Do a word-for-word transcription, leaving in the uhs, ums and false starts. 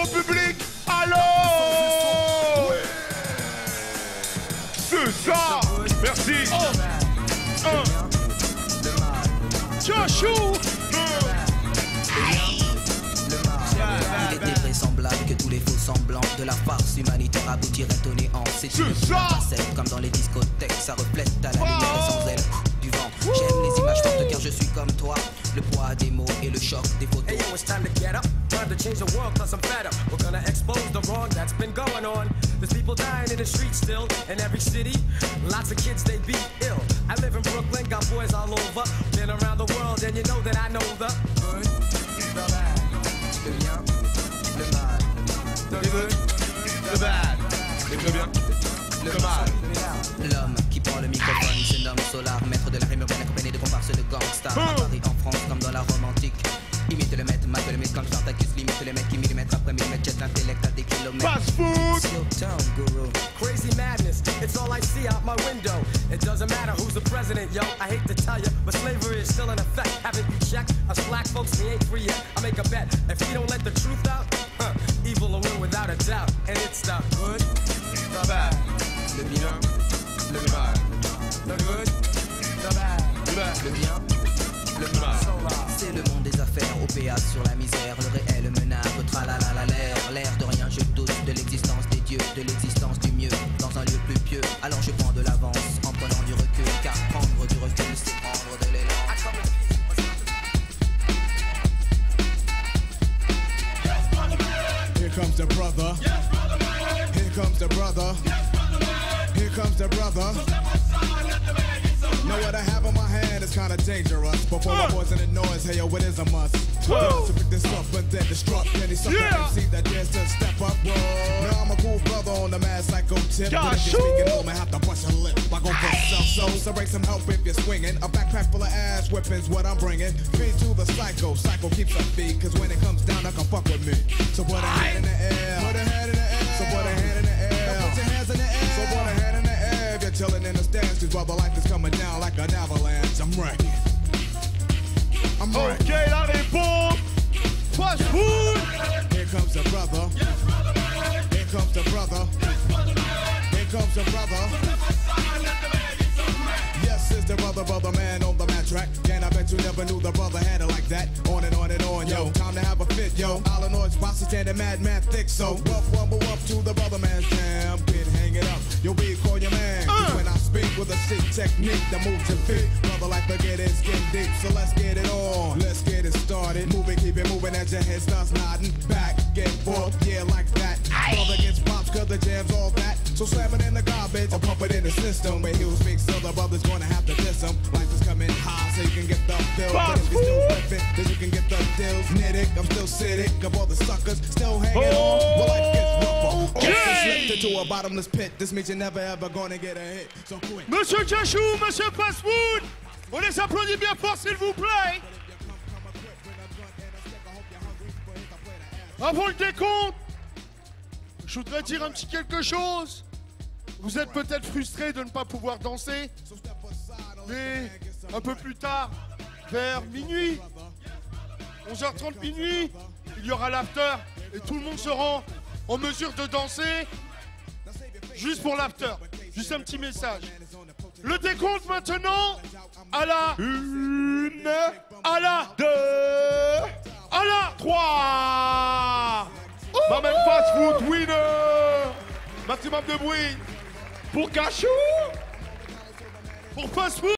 mon public. Allô. C'est ça. Merci. Oh. Un. Joshua. Il était vraisemblable que tous les faux semblants de la farce humanitaire aboutiraient au néant. C'est une facette comme dans les discothèques, ça reflète à la lumière sans elle du vent. J'aime les images fortes car je suis comme toi. Le poids des mots et le choc des photos. Hey yo, it's time to get up. Time to change the world cause I'm fed up. We're gonna expose the wrong that's been going on. There's people dying in the streets still in every city. Lots of kids they be ill. I live in Brooklyn, got boys all over. Been around the world and you know that I know the good, the bad, le bien, le mal. The good, Le bad. Le très bien. Le mal. L'homme qui prend le microphone se nomme Solar, maître de la rime urbaine accompagné de comparses de gangsters. À Paris, en France, comme dans la Rome antique. Imite le maître, mate le maître quand Spartacus limite le maître qui millimètre après millimètre jette l'intellect à des kilomètres. Fast food. It's your town, guru. crazy madness, it's all I see out my window. It doesn't matter who's the president, yo. I hate to tell you, but slavery is still in effect. Haven't you checked? Us black folks, we ain't free yet. I make a bet, if we don't let the truth out, huh, evil will win without a doubt. And it's the good, the bad, Le bien. Le mal. the good, the bad, Le bad. le bien, Le mal. C'est le monde des affaires, O P A sur la misère, le réel menace, tralala l'air, l'air de rien, je doute de l'existence des dieux, de l'existence du mieux, dans un lieu plus pieux, alors je prends de l'avance, en prenant du recul, car prendre du recul, c'est prendre de l'élan. Here comes the brother. Here comes the brother. Here comes the brother. Now what I have in my hand is kinda dangerous. Before my boys in the noise, hey yo, it is a must. So pick this up and then destruct any sucker Yeah. M C that dares to step up. Whoa. Now I'm a cool brother on the mad psycho tip. But if Joshua. you're speaking on me, have to bust your lip. I go for self so so bring some help if you're swinging. A backpack full of ass whippings, what I'm bringing. Feed to the psycho, psycho keeps up feed. Cause when it comes down, I can fuck with me. So put a hand in the air. Put a hand in the air. So put a hand in the air. Now put your hands in the air. So put a hand in the air. If you're chilling in the stands, cause brother life is coming down like an avalanche. I'm ready. I'm ready. Ok, la réponse. Fast food. Here comes the brother. Here comes the brother. Here comes the brother. Yes, it's the brother, brother man on the mat track. And I bet you never knew the brother had it like that. On and on and on, yo. Time to have a fit, yo. Illinois bossy standing mad, mad thick. So rough, rumble up to the brother man's jam. Kid, hang it up. You'll be call your man. Cause when I speak with a sick technique that moves your feet, brother like forget it, skin deep. So let's get it on. Let's get it started. Moving, keep it moving as your head starts nodding. Back and forth, yeah, like that. Brother gets pops cause the jam's all that. So slam it in the garbage or pump it in the system. Where he'll speak still, the brother's gonna have to diss him. Life is coming high so you can get the bill. But if you're still whipping, then you can get the deals. Nitty, I'm still sitting. Of all the suckers still hanging on. Well, life gets rougher. Okay. Also slipped into a bottomless pit. This means you're never ever gonna get a hit. So quit. Monsieur Joshua, Monsieur Fast Food. On les applaudit bien fort, s'il vous plaît. Avant le décompte, je voudrais dire un petit quelque chose. Vous êtes peut-être frustrés de ne pas pouvoir danser, mais un peu plus tard, vers minuit, onze heures trente minuit, il y aura l'after et tout le monde sera en mesure de danser juste pour l'after. Juste un petit message. Le décompte maintenant à la une, à la deux, à la trois. Maman Fast Food winner. Maximum de bruit pour Cachou, pour Fast Food.